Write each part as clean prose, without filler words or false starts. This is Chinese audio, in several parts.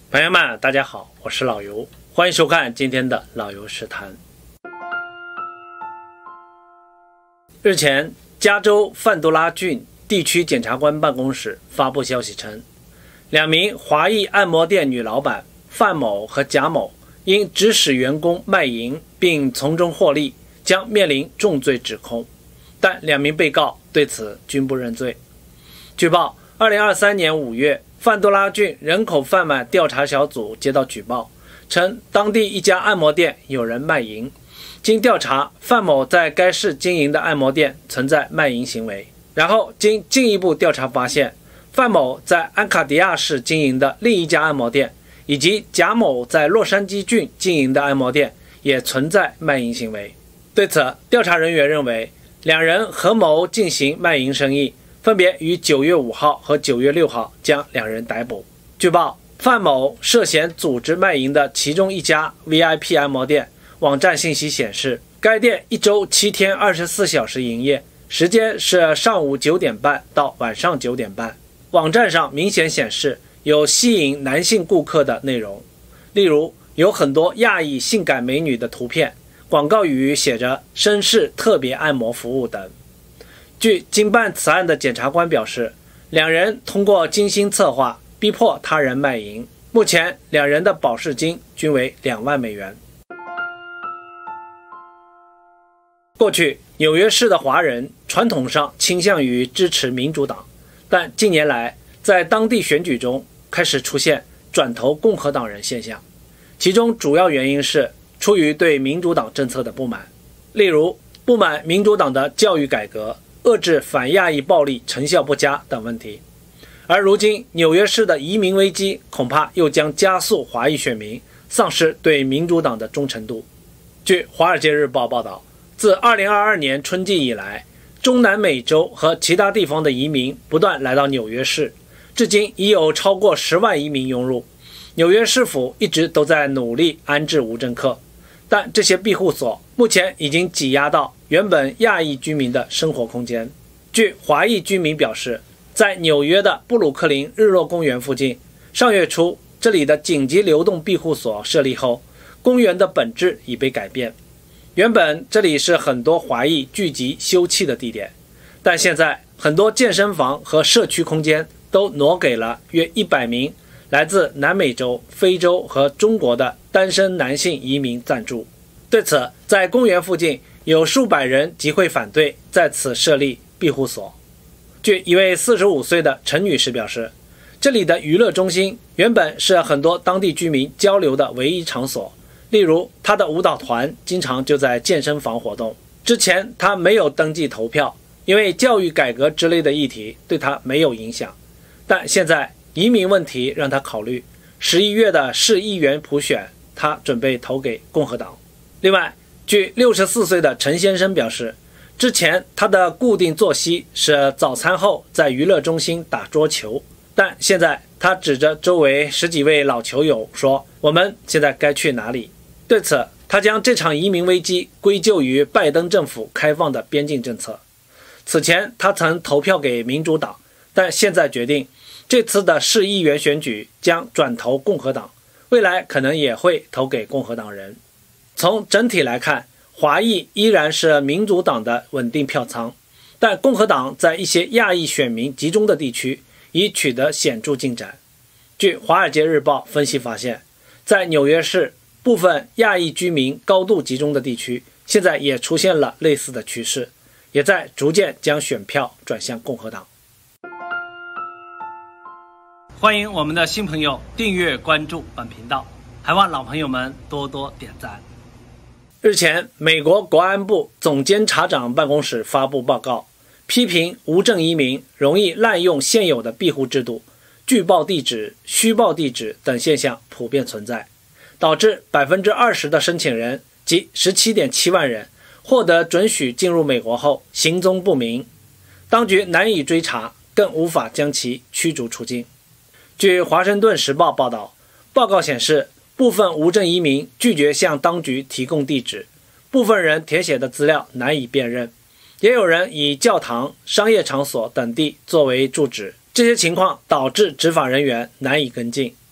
朋友们，大家好，我是老游，欢迎收看今天的老游实谈。日前，加州范多拉郡地区检察官办公室发布消息称，2名华裔按摩店女老板范某和贾某因指使员工卖淫并从中获利，将面临重罪指控，但2名被告对此均不认罪。据报，2023年5月，范多拉郡人口贩卖调查小组接到举报，称当地一家按摩店有人卖淫。经调查，范某在该市经营的按摩店存在卖淫行为。然后经进一步调查发现，范某在安卡迪亚市经营的另一家按摩店，以及贾某在洛杉矶郡经营的按摩店也存在卖淫行为。对此，调查人员认为，2人合谋进行卖淫生意，分别于9月5号和9月6号将2人逮捕。据报，范某涉嫌组织卖淫的其中一家 VIP 按摩店，网站信息显示，该店1周7天24小时营业，时间是上午9点半到晚上9点半。网站上明显显示有吸引男性顾客的内容，例如有很多亚裔性感美女的图片，广告语写着绅士特别按摩服务等。据经办此案的检察官表示，2人通过精心策划逼迫他人卖淫，目前2人的保释金均为2万美元。过去，纽约市的华人传统上倾向于支持民主党，但近年来在当地选举中开始出现转投共和党人现象，其中主要原因是出于对民主党政策的不满，例如不满民主党的教育改革、遏制反亚裔暴力成效不佳等问题。而如今纽约市的移民危机恐怕又将加速华裔选民丧失对民主党的忠诚度。据《华尔街日报》报道，自2022年春季以来，中南美洲和其他地方的移民不断来到纽约市，至今已有超过10万移民涌入。纽约市府一直都在努力安置无政客，但这些庇护所目前已经挤压到原本亚裔居民的生活空间。据华裔居民表示，在纽约的布鲁克林日落公园附近，上月初这里的紧急流动庇护所设立后，公园的本质已被改变。原本这里是很多华裔聚集休憩的地点，但现在很多健身房和社区空间都挪给了约100名来自南美洲、非洲和中国的单身男性移民暂住。对此，在公园附近有数百人集会反对在此设立庇护所。据一位45岁的陈女士表示，这里的娱乐中心原本是很多当地居民交流的唯一场所，例如她的舞蹈团经常就在健身房活动。之前她没有登记投票，因为教育改革之类的议题对她没有影响，但现在移民问题让她考虑11月的市议员普选，她准备投给共和党。另外，据64岁的陈先生表示，之前他的固定作息是早餐后在娱乐中心打桌球，但现在他指着周围10几位老球友说，我们现在该去哪里？对此，他将这场移民危机归咎于拜登政府开放的边境政策。此前他曾投票给民主党，但现在决定这次的市议员选举将转投共和党，未来可能也会投给共和党人。从整体来看，华裔依然是民主党的稳定票仓，但共和党在一些亚裔选民集中的地区已取得显著进展。据《华尔街日报》分析发现，在纽约市部分亚裔居民高度集中的地区，现在也出现了类似的趋势，也在逐渐将选票转向共和党。欢迎我们的新朋友订阅关注本频道，还望老朋友们多多点赞。日前，美国国安部总监察长办公室发布报告，批评无证移民容易滥用现有的庇护制度，拒报地址、虚报地址等现象普遍存在，导致 20% 的申请人即 17.7 万人获得准许进入美国后行踪不明，当局难以追查，更无法将其驱逐出境。据《华盛顿时报》报道，报告显示，部分无证移民拒绝向当局提供地址，部分人填写的资料难以辨认，也有人以教堂、商业场所等地作为住址，这些情况导致执法人员难以跟进。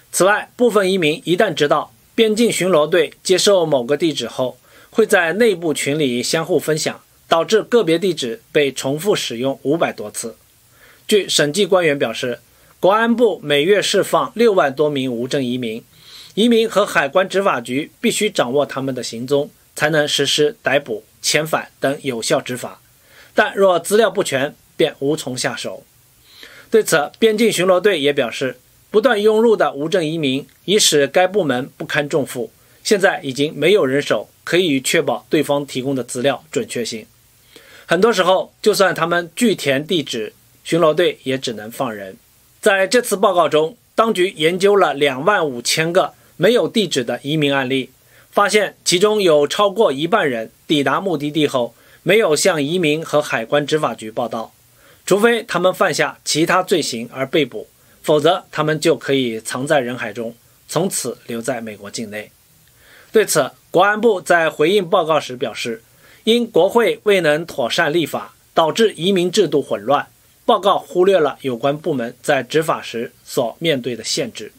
此外，部分移民一旦知道边境巡逻队接受某个地址后，会在内部群里相互分享，导致个别地址被重复使用500多次。据审计官员表示，国安部每月释放6万多名无证移民，移民和海关执法局必须掌握他们的行踪，才能实施逮捕、遣返等有效执法。但若资料不全，便无从下手。对此，边境巡逻队也表示，不断涌入的无证移民已使该部门不堪重负，现在已经没有人手可以确保对方提供的资料准确性。很多时候，就算他们据填地址，巡逻队也只能放人。在这次报告中，当局研究了25000个没有地址的移民案例，发现其中有超过1半人抵达目的地后没有向移民和海关执法局报到，除非他们犯下其他罪行而被捕，否则他们就可以藏在人海中，从此留在美国境内。对此，国安部在回应报告时表示，因国会未能妥善立法，导致移民制度混乱，报告忽略了有关部门在执法时所面对的限制。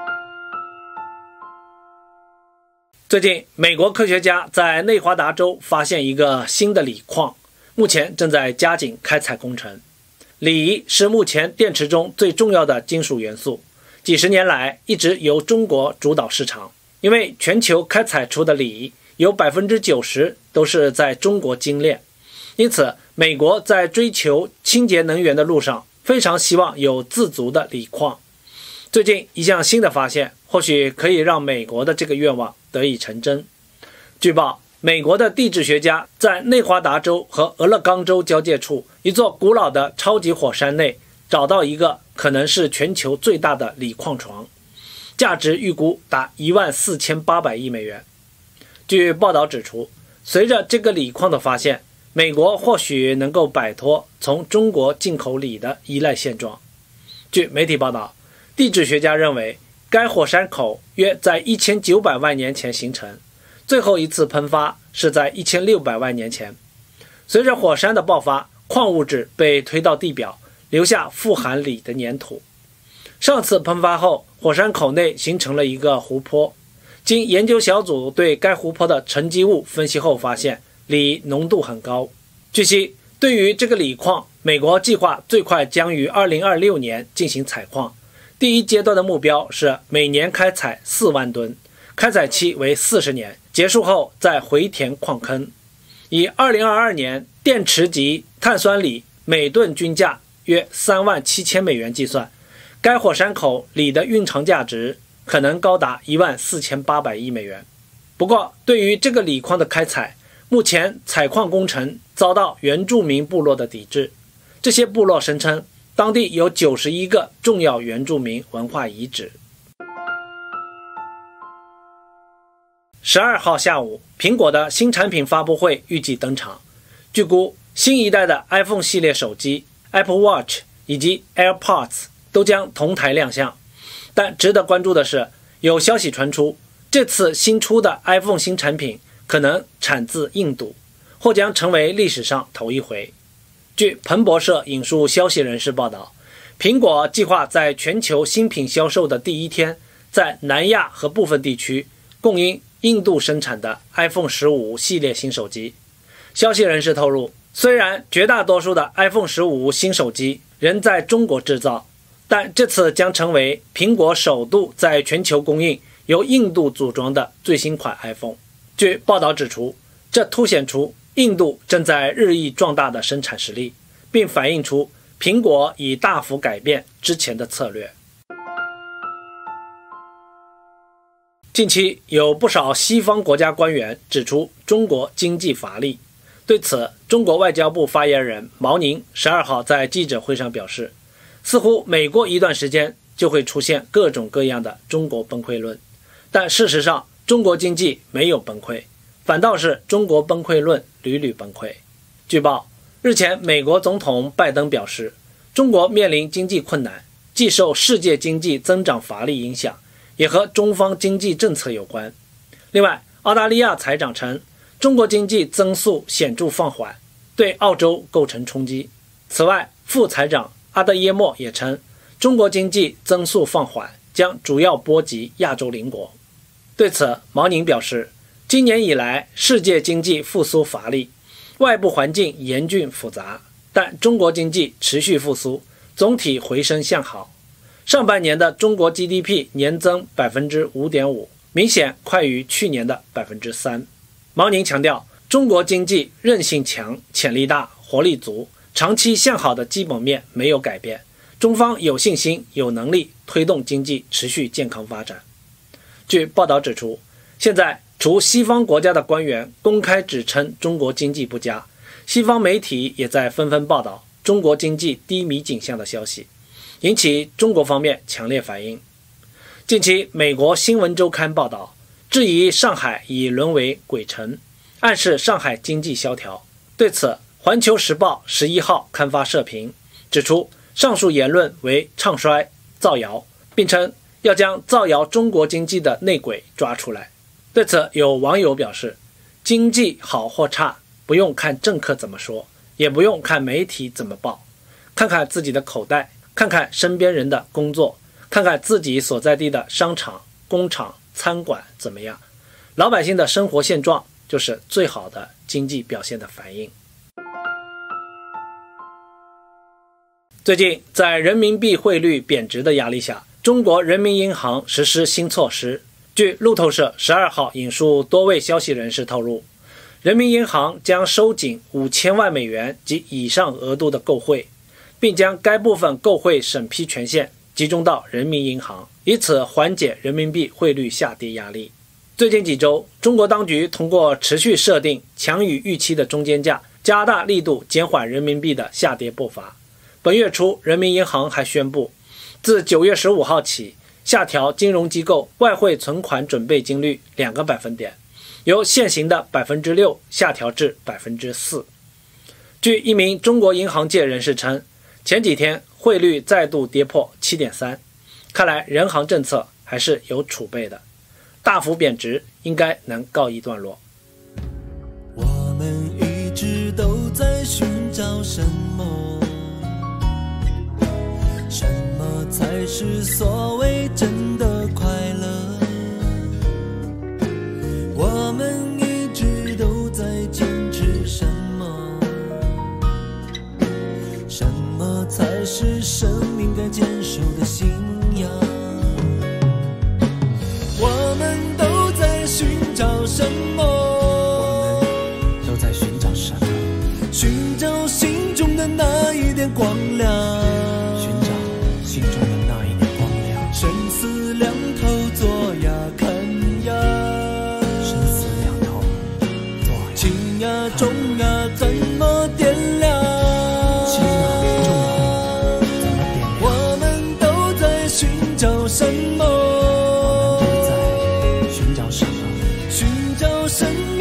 最近，美国科学家在内华达州发现一个新的锂矿，目前正在加紧开采工程。锂是目前电池中最重要的金属元素，几十年来一直由中国主导市场，因为全球开采出的锂有 90% 都是在中国精炼，因此美国在追求清洁能源的路上非常希望有自足的锂矿。最近一项新的发现，或许可以让美国的这个愿望得以成真。据报，美国的地质学家在内华达州和俄勒冈州交界处一座古老的超级火山内找到一个可能是全球最大的锂矿床，价值预估达14800亿美元。据报道指出，随着这个锂矿的发现，美国或许能够摆脱从中国进口锂的依赖现状。据媒体报道，地质学家认为该火山口约在1900万年前形成，最后一次喷发是在1600万年前。随着火山的爆发，矿物质被推到地表，留下富含锂的粘土。上次喷发后，火山口内形成了一个湖泊。经研究小组对该湖泊的沉积物分析后发现，锂浓度很高。据悉，对于这个锂矿，美国计划最快将于2026年进行采矿。第一阶段的目标是每年开采4万吨，开采期为40年，结束后再回填矿坑。以2022年电池级碳酸锂每吨均价约37000美元计算，该火山口锂的蕴藏价值可能高达14800亿美元。不过，对于这个锂矿的开采，目前采矿工程遭到原住民部落的抵制。这些部落声称，当地有91个重要原住民文化遗址。12号下午，苹果的新产品发布会预计登场。据估，新一代的 iPhone 系列手机、Apple Watch 以及 AirPods 都将同台亮相。但值得关注的是，有消息传出，这次新出的 iPhone 新产品可能产自印度，或将成为历史上头一回。据彭博社引述消息人士报道，苹果计划在全球新品销售的第一天，在南亚和部分地区供应印度生产的 iPhone 15系列新手机。消息人士透露，虽然绝大多数的 iPhone 15新手机仍在中国制造，但这次将成为苹果首度在全球供应由印度组装的最新款 iPhone。据报道指出，这凸显出印度正在日益壮大的生产实力，并反映出苹果已大幅改变之前的策略。近期有不少西方国家官员指出中国经济乏力，对此，中国外交部发言人毛宁12号在记者会上表示，似乎每过一段时间就会出现各种各样的中国崩溃论，但事实上中国经济没有崩溃，反倒是中国崩溃论屡屡崩溃。据报，日前美国总统拜登表示，中国面临经济困难，既受世界经济增长乏力影响，也和中方经济政策有关。另外，澳大利亚财长称，中国经济增速显著放缓，对澳洲构成冲击。此外，副财长阿德耶莫也称，中国经济增速放缓， 将主要波及亚洲邻国。对此，毛宁表示，今年以来世界经济复苏乏力，外部环境严峻复杂，但中国经济持续复苏，总体回升向好。上半年的中国 GDP 年增 5.5%， 明显快于去年的 3%。 毛宁强调，中国经济韧性强，潜力大，活力足，长期向好的基本面没有改变，中方有信心有能力推动经济持续健康发展。据报道指出，现在除西方国家的官员公开指称中国经济不佳，西方媒体也在纷纷报道中国经济低迷景象的消息，引起中国方面强烈反应。近期美国新闻周刊报道，质疑上海已沦为鬼城，暗示上海经济萧条。对此，环球时报11号刊发社评，指出上述言论为唱衰造谣，并称要将造谣中国经济的内鬼抓出来。对此，有网友表示，经济好或差不用看政客怎么说，也不用看媒体怎么报，看看自己的口袋，看看身边人的工作，看看自己所在地的商场、工厂、餐馆怎么样，老百姓的生活现状就是最好的经济表现的反应。最近，在人民币汇率贬值的压力下，中国人民银行实施新措施。据路透社12号引述多位消息人士透露，人民银行将收紧5000万美元及以上额度的购汇，并将该部分购汇审批权限集中到人民银行，以此缓解人民币汇率下跌压力。最近几周，中国当局通过持续设定强于预期的中间价，加大力度减缓人民币的下跌步伐。本月初，人民银行还宣布，自9月15号起，下调金融机构外汇存款准备金率2个百分点，由现行的 6% 下调至 4%。 据一名中国银行界人士称，前几天汇率再度跌破 7.3， 看来人行政策还是有储备的，大幅贬值应该能告一段落。 我们一直都在寻找什么？什么才是所谓真的快乐？我们一直都在坚持什么？什么才是生命该坚守的信仰？我们都在寻找什么？我们都在寻找什么？寻找心中的那一点光亮，寻找心中的那一点光亮。生死两头做呀看呀，生死两头做呀，轻呀重呀怎么点亮？轻啊重啊怎么点亮？我们都在寻找什么？我们都在寻找什么？寻找生命